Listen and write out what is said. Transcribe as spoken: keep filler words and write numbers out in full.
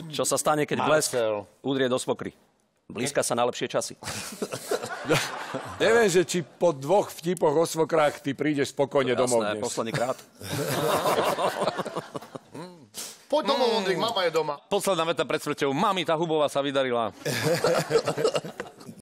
Čo sa stane, keď blesk Marcel. udrie do svokry? Blízka sa na lepšie časy. Neviem, že či po dvoch vtipoch o svokrách ty prídeš spokojne domov Jasné, dnes. posledný krát. Poď domov, Ondrik, mama je doma. Posledná veta pred smrťou. Mami, tá hubová sa vydarila.